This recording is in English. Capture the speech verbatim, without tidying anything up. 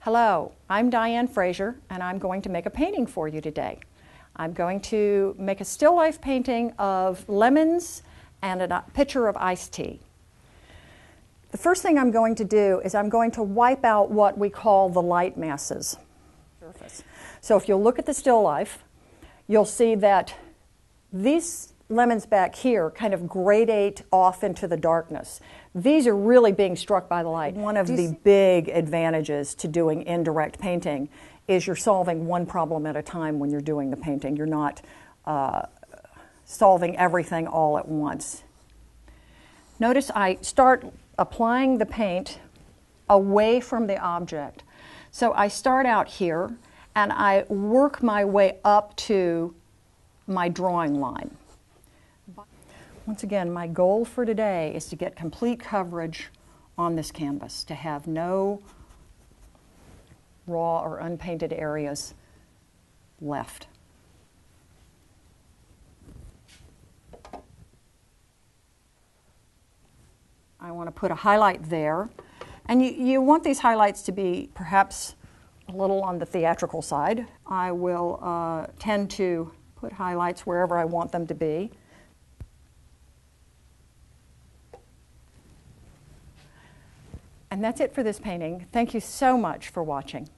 Hello, I'm Diane Fraser, and I'm going to make a painting for you today. I'm going to make a still life painting of lemons and a pitcher of iced tea. The first thing I'm going to do is I'm going to wipe out what we call the light masses. So if you'll look at the still life, you'll see that these lemons back here kind of gradate off into the darkness. These are really being struck by the light. One of the big advantages to doing indirect painting is you're solving one problem at a time when you're doing the painting. You're not uh, solving everything all at once. Notice I start applying the paint away from the object. So I start out here and I work my way up to my drawing line. Once again, my goal for today is to get complete coverage on this canvas, to have no raw or unpainted areas left. I want to put a highlight there, and you, you want these highlights to be perhaps a little on the theatrical side. I will uh, tend to put highlights wherever I want them to be. And that's it for this painting. Thank you so much for watching.